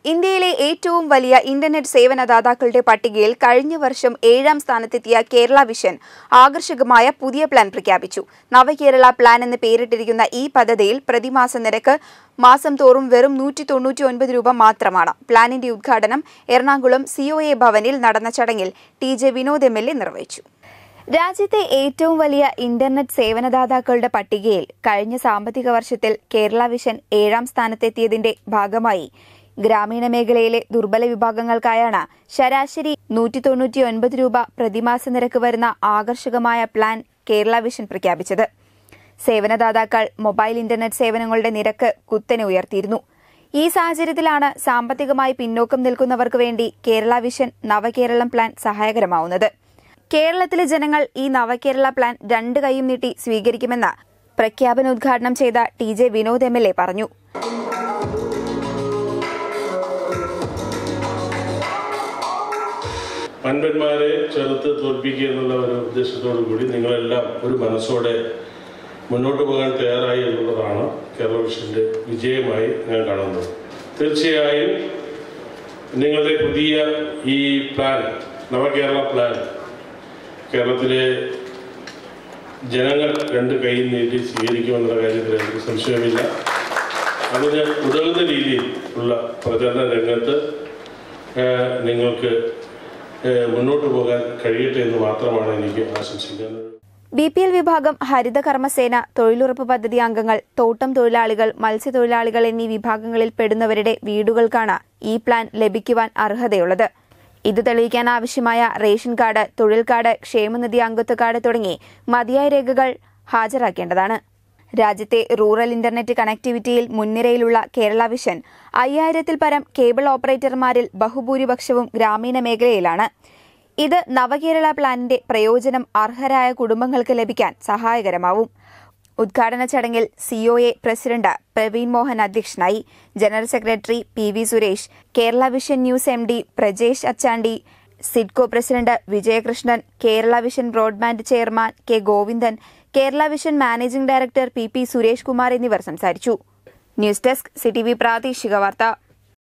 ഇന്ത്യയിലെ ഏറ്റവും വലിയ ഇന്റർനെറ്റ് സേവനദാതാക്കളുടെ പട്ടികയിൽ കഴിഞ്ഞ വർഷം 7ാം സ്ഥാനത്തെത്തിയ കേരള വിഷൻ ആകർഷകമായ പുതിയ പ്ലാൻ പ്രഖ്യാപിച്ചു. നവകേരള പ്ലാൻ എന്ന് പേരിട്ടിരിക്കുന്ന ഈ പദ്ധതിയിൽ പ്രതിമാസ നിരക്ക് മാസം തോറും വെറും 199 രൂപ മാത്രമാണ്. പ്ലാനിന്റെ ഉദ്ഘാടനം എറണാകുളം COA ഭവനിൽ നടന്ന ചടങ്ങിൽ TJ വിനോദ് MLA നിർവഹിച്ചു. രാജ്യത്തെ ഏറ്റവും വലിയ ഇന്റർനെറ്റ് സേവനദാതാക്കളുടെ പട്ടികയിൽ കഴിഞ്ഞ സാമ്പത്തിക വർഷത്തിൽ കേരള വിഷൻ 7ാം സ്ഥാനത്തെത്തിയതിന്റെ ഭാഗമായി ഗ്രാമീണ മേഖലയിലെ ദുർബല വിഭാഗങ്ങൾക്കായാണ് ശരാശരി 199 രൂപ പ്രതിമാസ നിരക്ക് വരുന്ന ആകർഷകമായ പ്ലാൻ കേരള വിഷൻ പ്രഖ്യാപിച്ചത്. സേവനദാതാക്കൾ മൊബൈൽ ഇന്റർനെറ്റ് സേവനങ്ങളുടെ നിരക്ക് കുത്തനെ ഉയർത്തിയിരുന്നു. ഈ സാഹചര്യത്തിലാണ് സാമ്പത്തികമായി പിന്നോക്കം നിൽക്കുന്നവർക്ക് വേണ്ടി കേരള വിഷൻ നവകേരളം പ്ലാൻ സഹായകരമാവുന്നത്. കേരളത്തിലെ ജനങ്ങൾ ഈ നവകേരള പ്ലാൻ 2 കൈയും നീട്ടി സ്വീകരിക്കുമെന്ന് പ്രഖ്യാപന ഉദ്ഘാടനം ചെയ്ത TJ വിനോദ് MLA പറഞ്ഞു. പൻപന്മാരെ ചെറുത്ത് തോൽപ്പിക്കുക എന്നുള്ള ഒരു ഉദ്ദേശത്തോടു കൂടി നിങ്ങളെല്ലാം ഒരു മനസ്സോടെ മുന്നോട്ട് പോകാൻ തയ്യാറായി എന്നുള്ളതാണ് കേരള വിഷന്റെ വിജയമായി ഞാൻ കാണുന്നത്. തീർച്ചയായും നിങ്ങളുടെ പുതിയ ഈ പ്ലാൻ നവകേരള പ്ലാൻ കേരളത്തിലെ ജനങ്ങൾ 2 കൈ നീട്ടി സ്വീകരിക്കുമെന്നുള്ള കാര്യത്തിൽ എനിക്ക് സംശയമില്ല. അതിന് ഉതകുന്ന രീതിയിൽ ഉള്ള പ്രചരണ രംഗത്ത് നിങ്ങൾക്ക് മുന്നോട്ട് പോകാൻ കഴിയട്ടെ എന്ന് മാത്രമാണ് എനിക്ക് ആശംസിക്കുന്നത്. BPL വിഭാഗം, ഹരിത കർമ്മസേന, തൊഴിലുറപ്പ് പദ്ധതി അംഗങ്ങൾ, തോട്ടം തൊഴിലാളികൾ, മത്സ്യത്തൊഴിലാളികൾ എന്നീ വിഭാഗങ്ങളിൽ പെടുന്നവരുടെ വീടുകൾക്കാണ് ഈ പ്ലാൻ ലഭിക്കുവാൻ അർഹതയുള്ളത്. ഇത് തെളിയിക്കാൻ ആവശ്യമായ റേഷൻ കാർഡ്, തൊഴിൽ കാർഡ്, ക്ഷേമനിധി അംഗത്വ കാർഡ് തുടങ്ങി മതിയായ രേഖകൾ ഹാജരാക്കേണ്ടതാണ്. രാജ്യത്തെ റൂറൽ ഇന്റർനെറ്റ് കണക്ടിവിറ്റിയിൽ മുൻനിരയിലുള്ള കേരള വിഷൻ 5000-ൽ പരം കേബിൾ ഓപ്പറേറ്റർമാരിൽ ബഹുഭൂരിപക്ഷവും ഗ്രാമീണ മേഖലയിലാണ്. ഇത് നവകേരള പ്ലാനിന്റെ പ്രയോജനം അർഹരായ കുടുംബങ്ങൾക്ക് ലഭിക്കാൻ സഹായകരമാവും. ഉദ്ഘാടന ചടങ്ങിൽ COA പ്രസിഡന്റ് പ്രവീൺ മോഹൻ അധ്യക്ഷനായി. General secretary PV Suresh, Kerala vision news MD Prajesh Achandi, SIDCO president Vijayakrishnan, Kerala vision broadband chairman K Govindan, Kerala vision managing director PP Suresh Kumar എന്നിവർ സംസാരിച്ചു. ന്യൂസ് ഡെസ്ക് CTV പ്രാദേശിക വാർത്ത.